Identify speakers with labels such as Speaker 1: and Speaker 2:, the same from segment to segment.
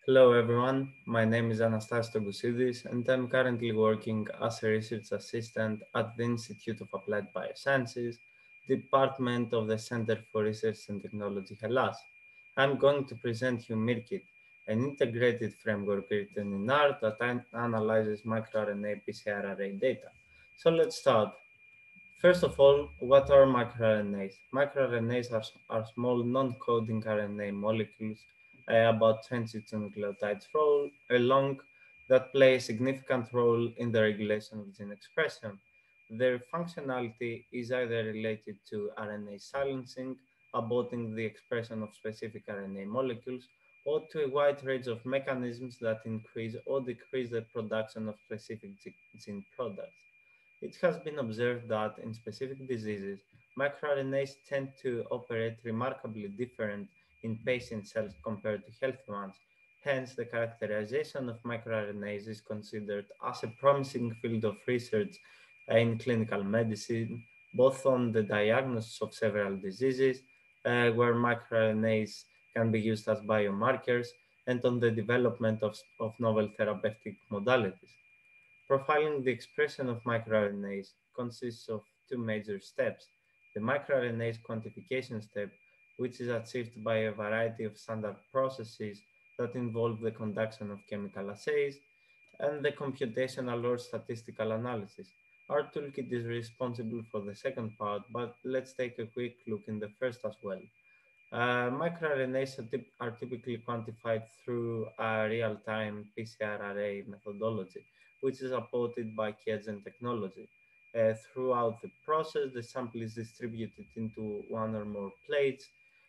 Speaker 1: Hello everyone, my name is Anastasis Togkousidis and I'm currently working as a research assistant at the Institute of Applied Biosciences, Department of the Center for Research and Technology Hellas. I'm going to present you miRkit, an integrated framework written in R that analyzes microRNA PCR array data. So let's start. First of all, what are microRNAs? MicroRNAs are small non-coding RNA molecules about 22 nucleotides long that play a significant role in the regulation of gene expression. Their functionality is either related to RNA silencing, aborting the expression of specific RNA molecules, or to a wide range of mechanisms that increase or decrease the production of specific gene products. It has been observed that in specific diseases, microRNAs tend to operate remarkably different in patient cells compared to healthy ones. Hence, the characterization of microRNAs is considered as a promising field of research in clinical medicine, both on the diagnosis of several diseases, where microRNAs can be used as biomarkers, and on the development of novel therapeutic modalities. Profiling the expression of microRNAs consists of two major steps. The microRNAs quantification step, which is achieved by a variety of standard processes that involve the conduction of chemical assays, and the computational or statistical analysis. Our toolkit is responsible for the second part, but let's take a quick look in the first as well. MicroRNAs are typically quantified through a real-time PCR array methodology, which is supported by QIAGEN technology. Throughout the process, the sample is distributed into one or more plates,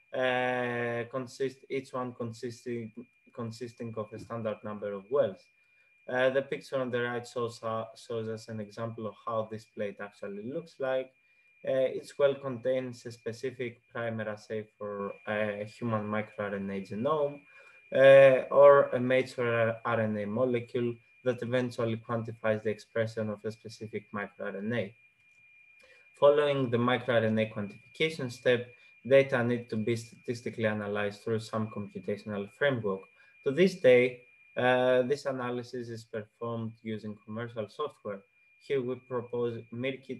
Speaker 1: each one consisting of a standard number of wells. The picture on the right shows us an example of how this plate actually looks like. Each well contains a specific primer assay for a human microRNA genome or a major RNA molecule that eventually quantifies the expression of a specific microRNA. Following the microRNA quantification step, data need to be statistically analyzed through some computational framework. To this day, this analysis is performed using commercial software. Here we propose miRkit,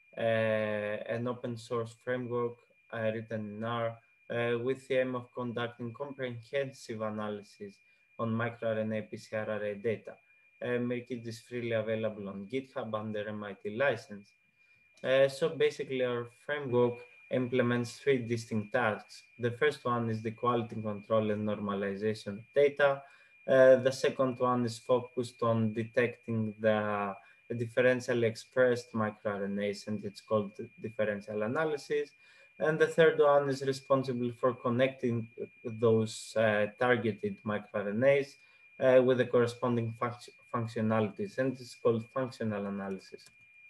Speaker 1: an open source framework written in R with the aim of conducting comprehensive analysis on microRNA PCR array data. miRkit is freely available on GitHub under MIT license. So basically our framework implements three distinct tasks. The first one is the quality control and normalization of data. The second one is focused on detecting the differentially expressed microRNAs, and it's called differential analysis. And the third one is responsible for connecting those targeted microRNAs with the corresponding functionalities, and it's called functional analysis.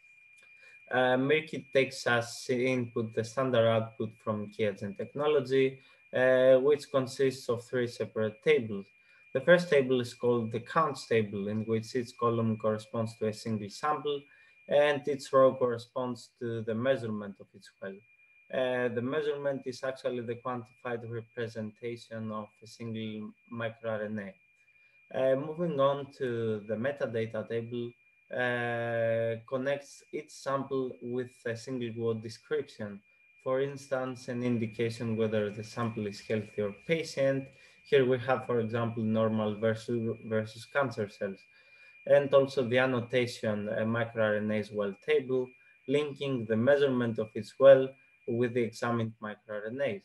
Speaker 1: miRkit takes as input the standard output from QIAGEN technology, which consists of three separate tables. The first table is called the counts table, in which each column corresponds to a single sample, and each row corresponds to the measurement of each well. The measurement is actually the quantified representation of a single microRNA. Moving on to the metadata table, connects each sample with a single word description. For instance, an indication whether the sample is healthy or patient. Here we have, for example, normal versus cancer cells. And also the annotation, a microRNA's well table, linking the measurement of its well with the examined microRNAs.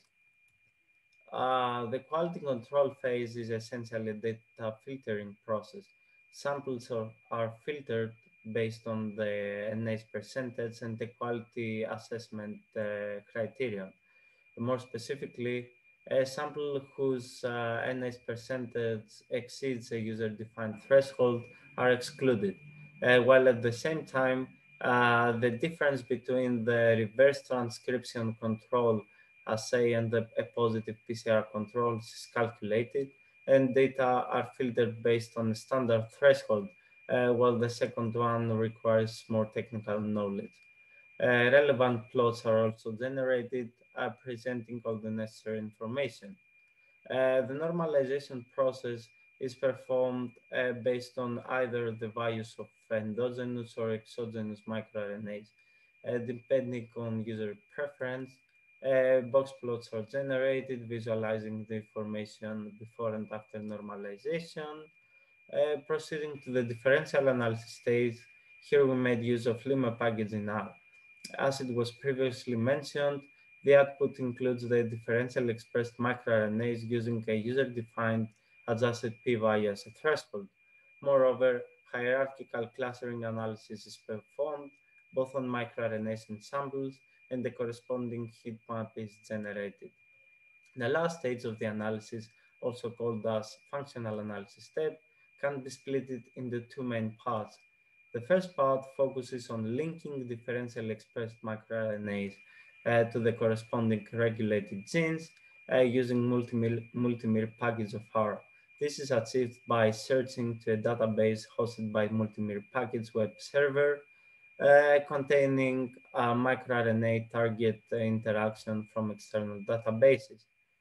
Speaker 1: The quality control phase is essentially a data filtering process. Samples are filtered based on the NA's percentage and the quality assessment criterion. More specifically, a sample whose NA's percentage exceeds a user-defined threshold are excluded, while at the same time, the difference between the reverse transcription control assay and a positive PCR control is calculated, and data are filtered based on a standard threshold, while the second one requires more technical knowledge. Relevant plots are also generated, presenting all the necessary information. The normalization process is performed based on either the values of endogenous or exogenous microRNAs. Depending on user preference, box plots are generated visualizing the information before and after normalization. Proceeding to the differential analysis stage, here we made use of Lima package in R. As it was previously mentioned, the output includes the differential expressed microRNAs using a user-defined adjusted p-value as a threshold. Moreover, hierarchical clustering analysis is performed both on microRNAs and samples, and the corresponding heat map is generated. The last stage of the analysis, also called as functional analysis step, can be split into two main parts. The first part focuses on linking differential expressed microRNAs to the corresponding regulated genes using multimir package of R. This is achieved by searching to a database hosted by multimir package web server containing microRNA target interaction from external databases.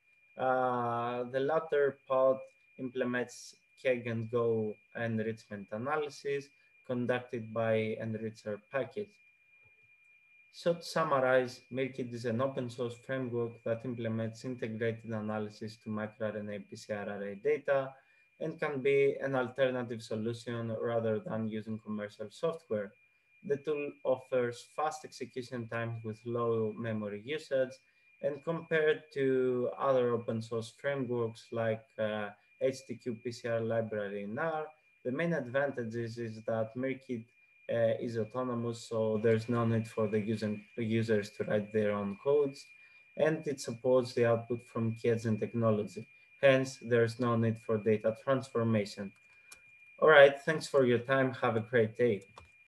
Speaker 1: The latter part implements K-and-Go enrichment analysis conducted by enricher package. So to summarize, miRkit is an open source framework that implements integrated analysis to microRNA PCR array data and can be an alternative solution rather than using commercial software. The tool offers fast execution times with low memory usage, and compared to other open source frameworks like HTQ PCR library in R, the main advantages is that miRkit is autonomous, so there's no need for the users to write their own codes, and it supports the output from key agent technology. Hence, there's no need for data transformation. All right, thanks for your time. Have a great day.